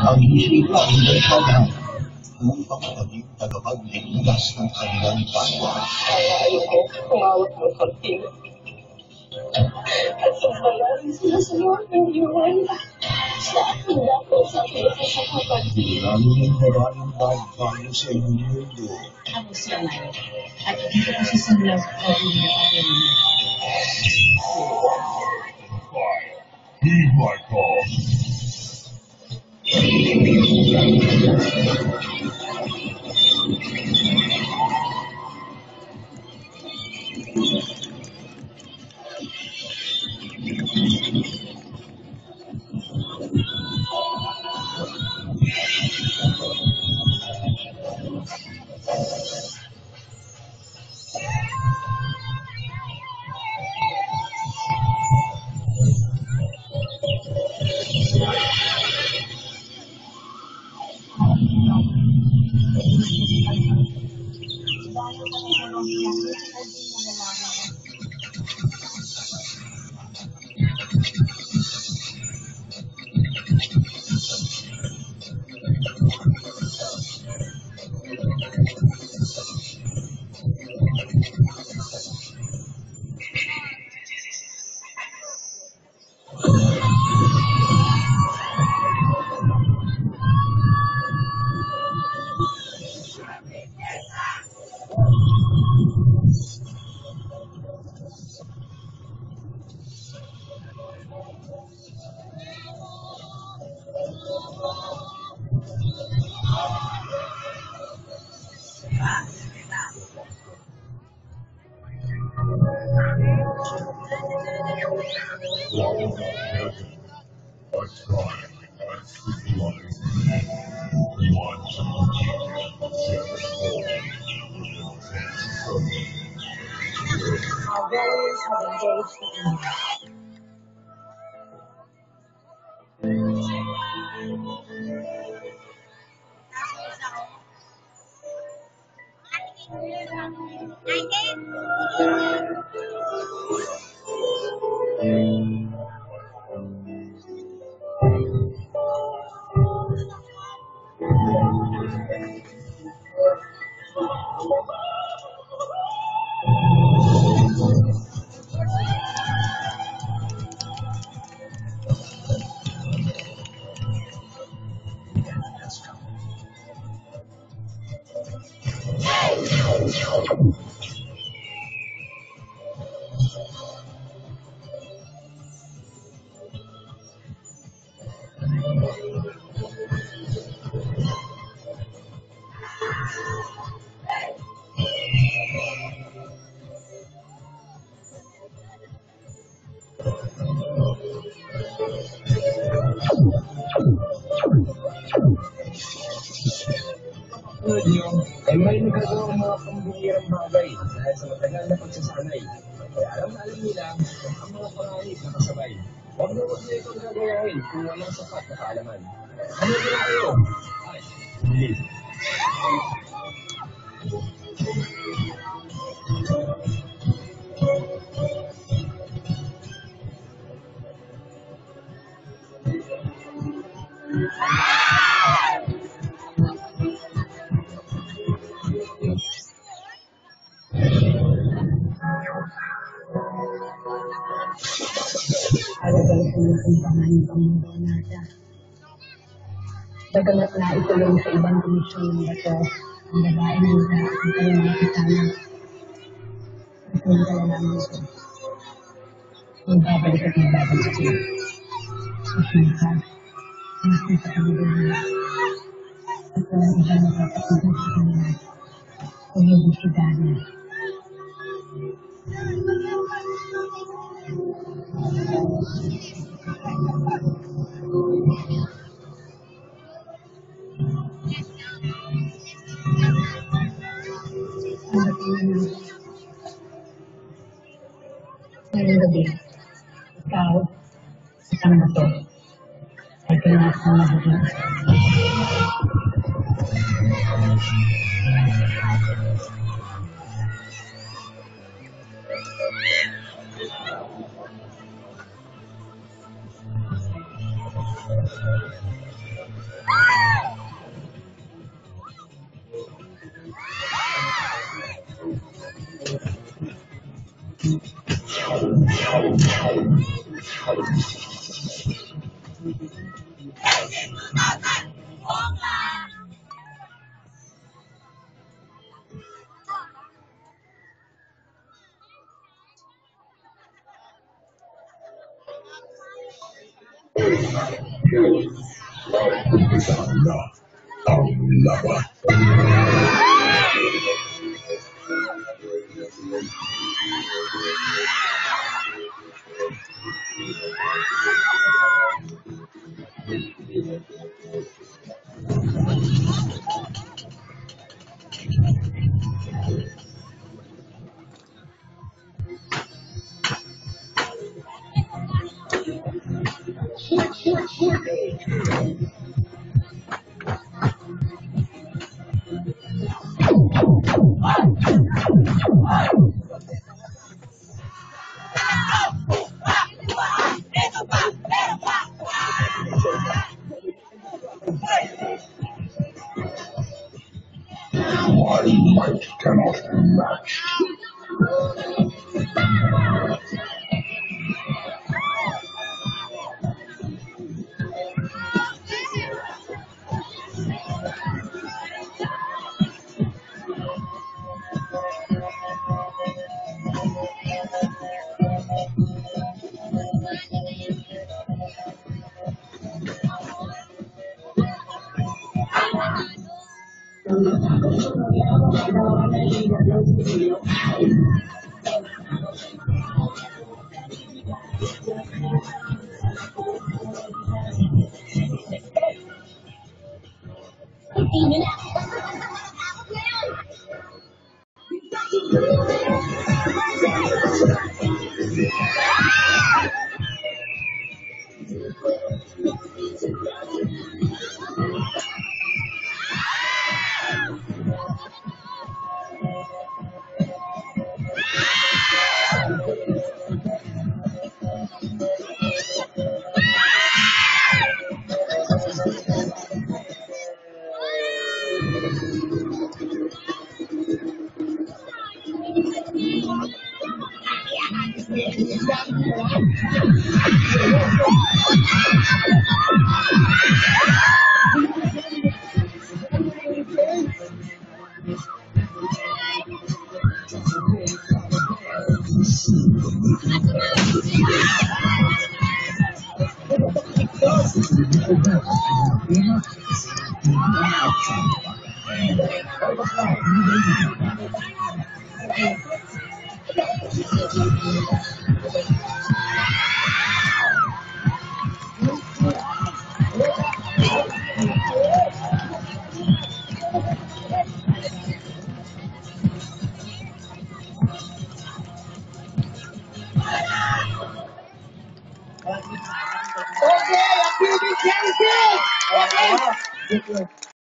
Ang isipan ng bansagan upang maging tagapagligtas ng kanilang kapwa. Ayaw mo, tumawag mo konti. At sabayan sila sa mga iwan. Sa akin ako sa pwede sa kapatid. Lalo ng maraming bagbago sa inyong mundo. Ako si Alay. At dito ko si Sunlove o Uwi. Heed my call. Walking up heaven, I try and crystallize. Rewind to the seven holes with intense circle. Our warriors have engaged the enemy. Tulad niyo, ay may nagagawa mga pambihirang bagay dahil sa matagal na pagsasanay. Kaya alam nila ang mga panganib na kasabay. Huwag na itong gagayahin kung walang sapat na kaalaman. Ano ba kayo? Ay, hindi. Alagay ko na kung panganib ang mundo natin. Bagamat na itulong sa ibang komisyon ng bato, ang babae ng lahat ang kanyang nakitama. Napunta na namin ito. Magbabalik at magbabalik siya. Susunod ka. Nasa sa kanila. At walang iba nakakatulog sa kanila. Kung hindi si Dana. Ngayong gabi, ikaw, isang bato, ay kailangan sa mahigit. My might cannot be matched. Okay, I feel this. Okay.